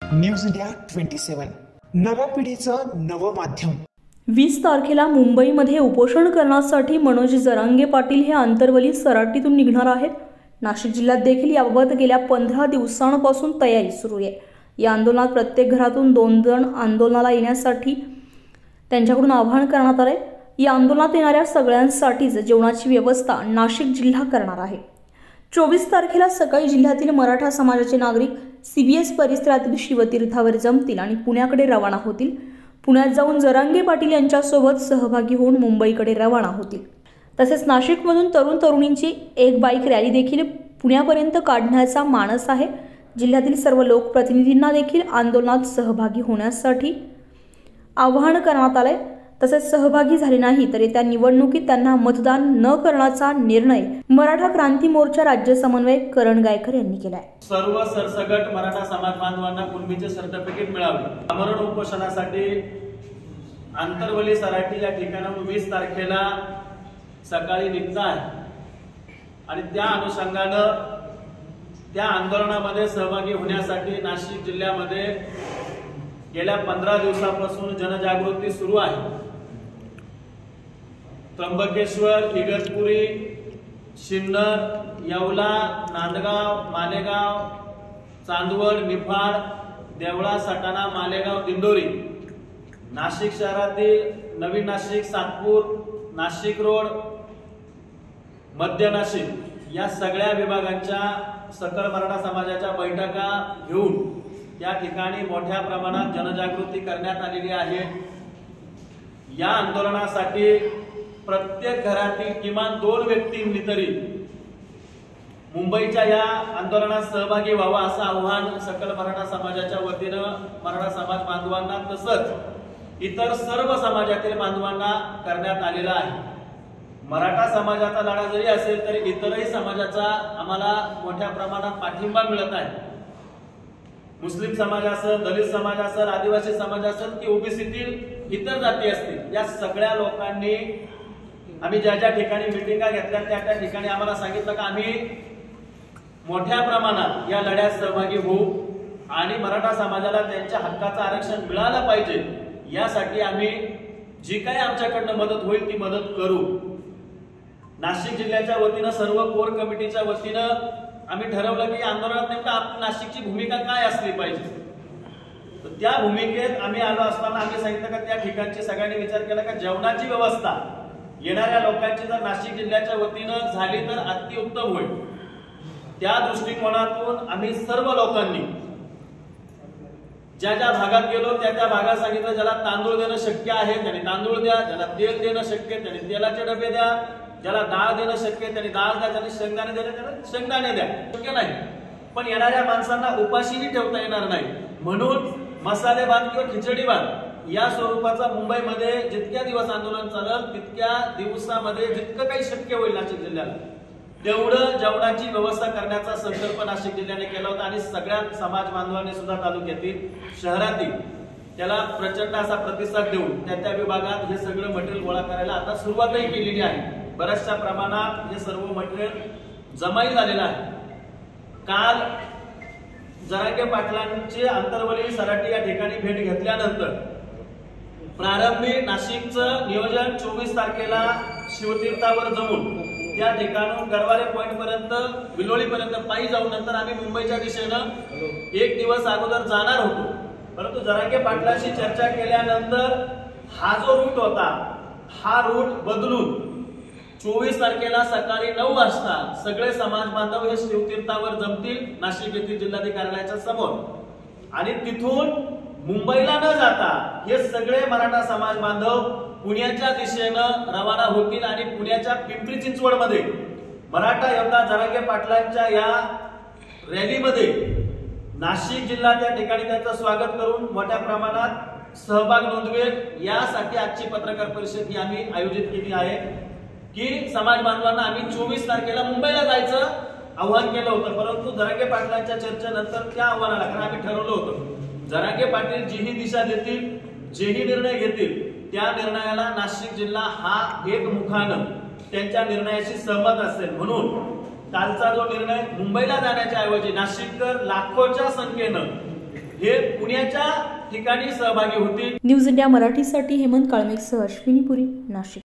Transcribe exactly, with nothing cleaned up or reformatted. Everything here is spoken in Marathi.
न्यूज इंडिया ट्वेंटी सेवन, नव्या पिढीचं नवं माध्यम। वीस तारखेला मुंबईमध्ये उपोषण करण्यासाठी मनोज जरांगे पाटील हे आंतरवली सराटीतून निघणार आहेत। नाशिक जिल्ह्यात देखील याबाबत गेल्या पंधरा दिवसांपासून तयारी सुरू आहे। या आंदोलनात प्रत्येक घरातून दोन जण आंदोलनाला येण्यासाठी त्यांच्याकडून आवाहन करण्यात आले। या आंदोलनात येणाऱ्या सगळ्यांसाठीच जेवणाची व्यवस्था नाशिक जिल्हा करणार आहे। चोवीस तारखेला सकाळी जिल्ह्यातील मराठा समाजाचे नागरिक सीबीएस परिसरातील शिवतीर्थावर जमतील आणि पुण्याकडे रवाना होतील। पुण्यात जाऊन जरांगे पाटील यांच्यासोबत सहभागी होऊन मुंबईकडे रवाना होतील। तसेच नाशिकमधून तरुण तरुणींची एक बाईक रॅली देखील पुण्यापर्यंत काढण्याचा मानस आहे। जिल्ह्यातील सर्व लोकप्रतिनिधींना देखील आंदोलनात सहभागी होण्यासाठी आवाहन करण्यात आले। तसेच सहभागी झाले नाही तर त्या निवडणुकीत त्यांना मतदान न करण्याचा निर्णय मराठा क्रांती मोर्चा राज्य समन्वयक करण गायकर यांनी केलाय। सर्व सरसगट मराठा समाज बांधवांना कुणबीचे सर्टिफिकेट मिळावे, आमरण उपोषणासाठी आंतरवली सराटी या ठिकाणाहून वीस तारखेला सकाळी निघत आहे आणि त्या अनुषंगानं त्या आंदोलनामध्ये सहभागी होण्यासाठी नाशिक जिल्ह्यामध्ये गेल्या पंधरा दिवसापासून जनजागृती सुरू आहे। त्र्यंबकेश्वर, इगतपुरी, सिन्नर, येवला, नांदगाव, मालेगाव, चांदवड, निफाड, देवळा, सटाणा, मालेगाव, दिंडोरी, नाशिक शहरातील नवीन नाशिक, सातपूर, नाशिक रोड, मध्य नाशिक या सगळ्या विभागांच्या सकल मराठा समाजाच्या बैठका घेऊन या ठिकाणी मोठ्या प्रमाणात जनजागृती करण्यात आलेली आहे। या आंदोलनासाठी प्रत्येक घरातील किमान दोन व्यक्तींनी तरी मुंबईच्या या आंदोलनात सहभागी व्हावा असं आवाहन सकल मराठा समाजाच्या वतीनं मराठा समाज बांधवांना तसंच इतर सर्व समाजातील बांधवांना करण्यात आलेला आहे। मराठा समाजाचा लढा जरी असेल तरी इतरही समाजाचा आम्हाला मोठ्या प्रमाणात पाठिंबा मिळत आहे। मुस्लिम समाज असेल, दलित समाज असेल, आदिवासी समाज असेल की ओबीसीतील इतर जाती असतील, या सगळ्या लोकांनी आम्ही ज्या ज्या ठिकाणी मिटिंगा घेतल्या त्या त्या ठिकाणी आम्हाला सांगितलं की आम्ही मोठ्या प्रमाणात या लढ्यात सहभागी होऊ आणि मराठा समाजाला त्यांच्या हक्काचं आरक्षण मिळालं पाहिजे, यासाठी आम्ही जी काही आमच्याकडनं मदत होईल ती मदत करू। नाशिक जिल्ह्याच्या वतीनं सर्व कोर कमिटीच्या वतीनं आम्ही ठरवलं की आंदोलनात नेमकं आपली नाशिकची भूमिका काय असली पाहिजे। तर त्या भूमिकेत आम्ही आलो असताना आम्ही सांगितलं की त्या ठिकाणची सगळ्यांनी विचार केला की जेवणाची व्यवस्था येणाऱ्या लोकांची जर नाशिक जिल्ह्याच्या वतीनं झाली तर अतिउत्तम होईल। त्या दृष्टिकोनातून आम्ही सर्व लोकांनी ज्या ज्या भागात गेलो त्या त्या भागात सांगितलं ज्याला तांदूळ देणं शक्य आहे त्याने तांदूळ द्या, ज्याला तेल देणं शक्य आहे त्याने तेलाचे डबे द्या, ज्याला डाळ देणं शक्य आहे त्याने डाळ द्या, ज्याने शेंगदाणे देणं त्याने शेंगदाणे द्या। शक्य नाही पण येणाऱ्या माणसांना उपाशीही ठेवता येणार नाही, म्हणून मसाले भात किंवा खिचडी भात या स्वरूपाचा मुंबईमध्ये जितक्या दिवस आंदोलन चाललं तितक्या दिवसामध्ये जितकं काही शक्य होईल नाशिक जिल्ह्याला तेवढं जेवणाची व्यवस्था करण्याचा संकल्प नाशिक जिल्ह्याने केला होता आणि सगळ्या समाज बांधवांनी सुद्धा तालुक्यातील शहरातील त्याला प्रचंड असा प्रतिसाद देऊन त्या त्या विभागात हे सगळं मटेरियल गोळा करायला आता सुरुवातही केलेली आहे। बऱ्याचशा प्रमाणात हे सर्व मटेरियल जमाई झालेलं आहे। काल जरांगे पाटलांची आंतरवली सराटी या ठिकाणी भेट घेतल्यानंतर प्रारंभी नाशिकचं नियोजन चोवीस तारखेला शिवतीर्थावर जमून त्या ठिकाणून गरवारे पॉइंट पर्यंत विलोळी पर्यंत पायी जाऊन नंतर आम्ही मुंबईच्या दिशेनं एक दिवस अगोदर जाणार होतो, परंतु जरांगे पाटलांशी चर्चा केल्यानंतर हा जो रूट होता हा रूट बदलून चोवीस तारखेला सकाळी नऊ वाजता सगळे समाज बांधव हे शिवतीर्थावर जमतील नाशिक येथील जिल्हाधिकाऱ्याच्या समोर आणि तिथून मुंबईला न जाता हे सगळे मराठा समाज बांधव पुण्याच्या दिशेनं रवाना होतील आणि पुण्याच्या पिंपरी चिंचवड मध्ये मराठा योद्धा जरांगे पाटलांच्या या रॅलीमध्ये नाशिक जिल्हा त्या ठिकाणी त्यांचं स्वागत करून मोठ्या प्रमाणात सहभाग नोंदवेल, यासाठी आजची पत्रकार परिषद ही आम्ही आयोजित केली आहे की समाज बांधवांना आम्ही चोवीस तारखेला मुंबईला जायचं आव्हान केलं होतं, परंतु जरांगे पाटलांच्या चर्चेनंतर त्या आव्हानाला कारण आम्ही ठरवलं होतं जरांगे पाटील जीही दिशा देतील जेही निर्णय घेतील त्या निर्णयाला नाशिक जिल्हा हा एकमुखानं त्यांच्या निर्णयाशी सहमत असेल, म्हणून कालचा जो निर्णय मुंबईला जाण्याच्या ऐवजी नाशिककर लाखोच्या संख्येनं हे पुण्याच्या ठिकाणी सहभागी होतील. न्यूज इंडिया मराठीसाठी हेमंत काळमेघसह अश्विनी पुरी, नाशिक.